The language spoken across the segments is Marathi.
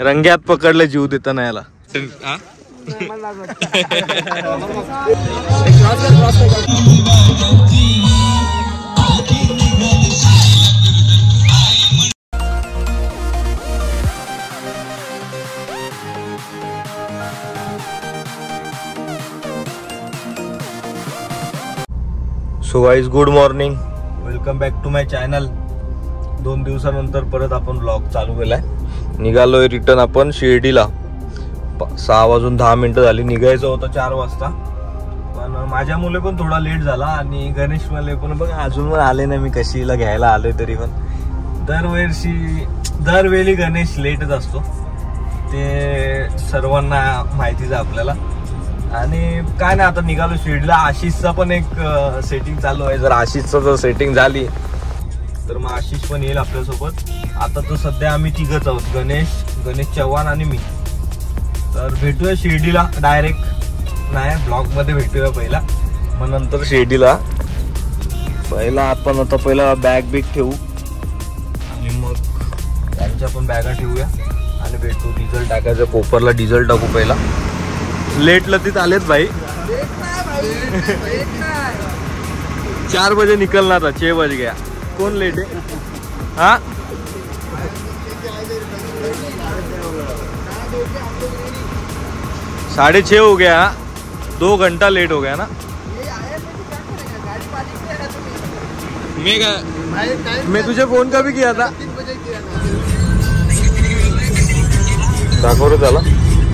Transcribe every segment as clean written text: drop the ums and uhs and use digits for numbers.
रंग्यात पकडलं जीव देताना याला. So guys, good morning, welcome back to my channel. 2 दिवसानंतर परत आपण ब्लॉग चालू केलाय. निघालोय रिटर्न आपण शिर्डीला. 6 वाजून 10 मिनिटं झाली. निघायचं होतं 4 वाजता, पण माझ्या मुले पण थोडा लेट झाला आणि गणेश वाले पण बघ अजून पण आले नाही. मी कशीला घ्यायला आलोय तरी पण दरवेळी गणेश लेटच असतो, ते सर्वांना माहितीच आपल्याला. आणि काय नाही, आता निघालो शिर्डीला. आशिषचा पण एक सेटिंग चालू आहे. जर आशिषचा जर सेटिंग झाली तर मग आशिष पण येईल आपल्यासोबत. आता तर सध्या आम्ही तिघच आहोत, गणेश चव्हाण आणि मी. तर भेटूया शिर्डीला डायरेक्ट. नाही, ब्लॉग मध्ये भेटूया पहिला, मग नंतर शिर्डीला. पहिला आपण आता पहिला बॅग ठेवू आणि मग त्यांच्या पण बॅगा ठेवूया आणि भेटू. डिझेल टाकायचं, कोपरला डिझेल टाकू पहिला. लेट लतीत आलेत भाई. 4 बजे निकलना था, 6 बज गया. कौन लेट है? हाँ, 6:30 हो गया. 2 घंटा लेट हो गया ना. मैं तुझे फोन का भी किया था. दाखव रे त्याला.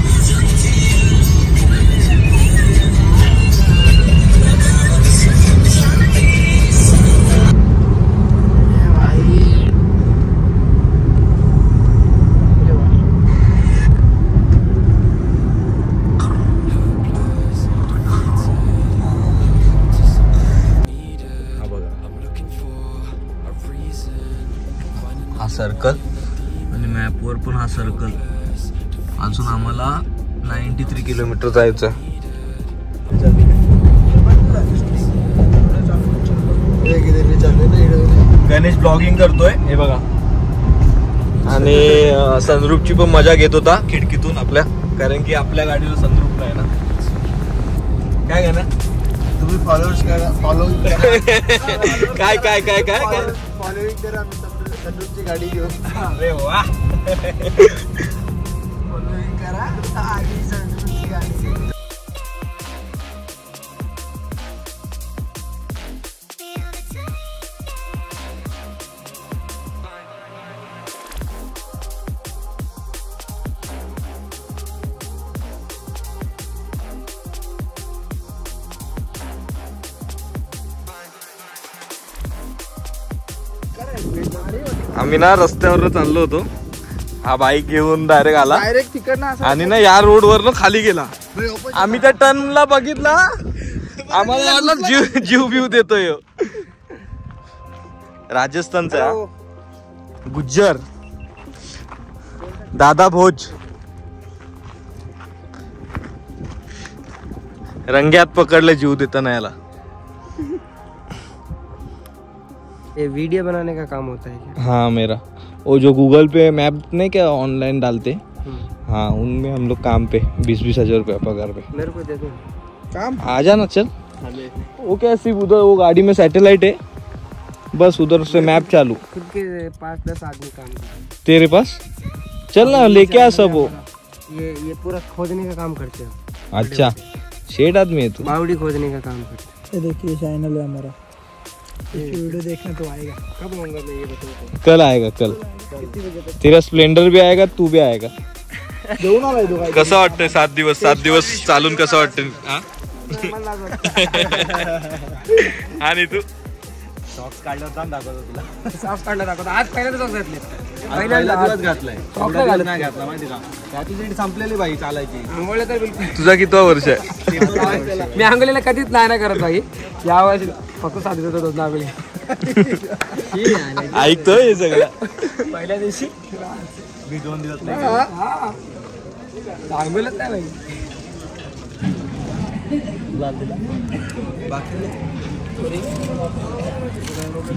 सर्कल आणि मॅपवर पण हा सर्कल. अजून आम्हाला 93 किलोमीटर जायचं. गणेश ब्लॉगिंग करतोय हे बघा, आणि सनरूफची पण मजा घेत होता खिडकीतून आपल्या, कारण की आपल्या गाडीला सनरूफ नाही ना. काय काय ना तुम्ही फॉलोअर्स करा, फॉलोइंग करा. काय काय काय काय काय फॉलोइंग करा सनरूफची गाडी घेऊन. अरे वा, फॉलोइंग करा आधी सनरूफची गाडी. आम्ही ना रस्त्यावर चाललो होतो, हा बाईक घेऊन डायरेक्ट आला आणि ना या रोड वर खाली गेला. आम्ही त्या टर्नला बघितला, आम्हाला वाटलं जीव देतोय. राजस्थानचा गुज्जर दादा भोज. रंग्यात पकडलं जीव देताना याला. ये वीडियो बनाने का काम होता है क्या? हाँ, मेरा वो जो गूगल पे मैप नहीं क्या ऑनलाइन डालते, हाँ उनमें हम लोग काम पे 20-20 हजार रुपया पगार पे. मेरे को दे दो काम. आ जाना चल. वो क्या सिर्फ उधर वो गाड़ी में सैटेलाइट है, बस उधर से मैप चालू. खुद के 5-10 आदमी काम करते. तेरे पास चल ना, लेके आ सब. वो ये पूरा खोदने का काम करते हैं. अच्छा, शेड आदमी है तू. बावड़ी खोदने का काम करते हैं. ये देखिए चैनल है हमारा, वीडियो देखने तो आएगा. कब आऊंगा मैं ये बताओ. कल आएगा, कल तेरा स्प्लेंडर भी आएगा, तू भी आएगा. कसं वाटतंय 7 दिवस चालून कसं वाटतंय? आणि तू सॉक्स काढलं जाऊन दाखवतो तुला. सॉक्स काढलं दाखवतो. आज पहिल्यांदा सॉक्स घातले. पहिल्यांदा दिवस घातलाय. सॉक्स नाही घातला माहिती का. त्याची सीट संपलेली बाई चालायची. आंघोळ्या तर बिलकुल. तुझा कितवा वर्ष आहे? मी आंघोळीला कधीच नाही करत बाई. या वर्षी फक्त 7 दिवसात होत आंघोळी. ऐकतोय हे सगळं. पहिल्या दिवशी मी 2 दिवस नाही आंघोळीलाच नाही बाई.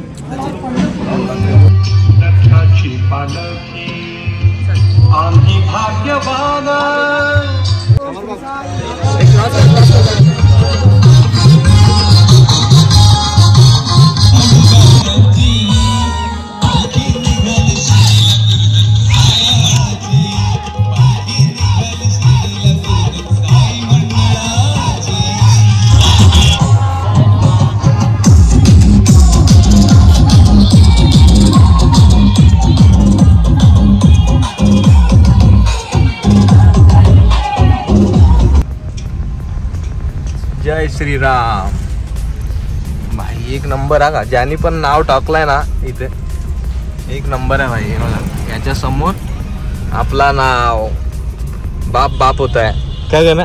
पालखी आम्ही जय श्रीराम भाई, एक नंबर हा का. ज्यानी पण नाव टाकलंय ना इथे, एक नंबर आहे भाई. बघा याच्या समोर आपला नाव बाप बाप होत आहे काय का ना.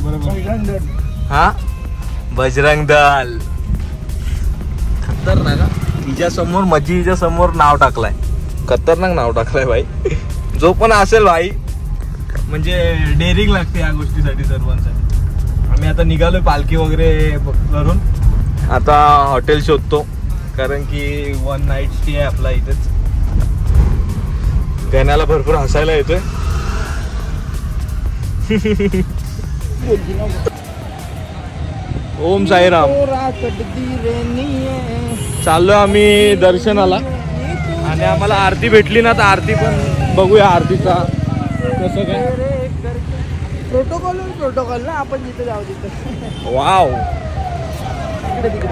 हा बजरंग दल खतरनाक. तिच्या समोर मजीच्या समोर नाव टाकलाय, खतरनाक नाव टाकलाय भाई. जो पण असेल भाई म्हणजे डेअरिंग लागते या गोष्टीसाठी सर्वांसाठी. आम्ही आता निघालोय पालखी वगैरे करून, आता हॉटेल शोधतो कारण की 1 नाईट स्टे आहे आपला इथेच. गण्याला भरपूर हसायला येतोय. ओम साईराम. चाललोय आम्ही दर्शनाला आणि आम्हाला आरती भेटली ना, तर आरती पण बघूया आरतीचा कसं काय. प्रोटोकॉल ना, आपण जिथे जाऊ तिथे. वाव तिकडे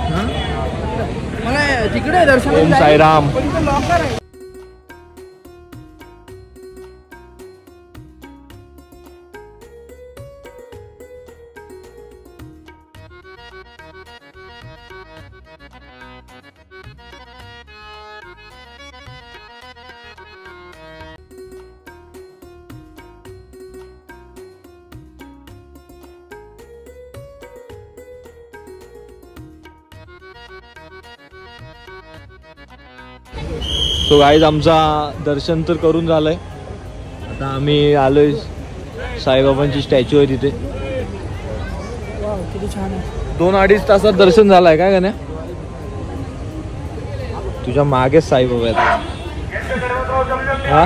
मला तिकडे दर्शन. ओम साईराम. लॉकर आहे. सो गाईज आमचा दर्शन तर करून झालंय. आता आम्ही आलोय साईबाबांची स्टॅच्यू आहे तिथे. किती छान आहे. 2-2.5 तासात दर्शन झालंय काय का नाही. तुझ्या मागेच साईबाबा आहेत. हा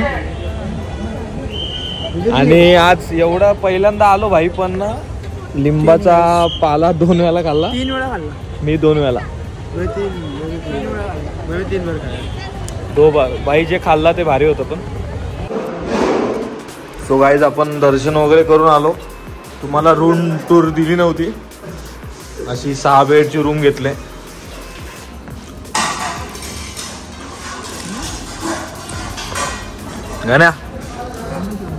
आणि आज एवढा पहिल्यांदा आलो भाई, पण ना लिंबाचा पाला 2 वेळा खाल्ला. 3 वेळा खाल्ला मी 2 वेळा. 3 वेळा खाल्ला. 3 वेळा खाल्ला. 2 बार बाई जे खाल्ला ते भारी होतं. पण सो गाईज आपण दर्शन वगैरे करून आलो. तुम्हाला रूम टूर दिली नव्हती, अशी 6 बेडची रूम घेतले. गण्या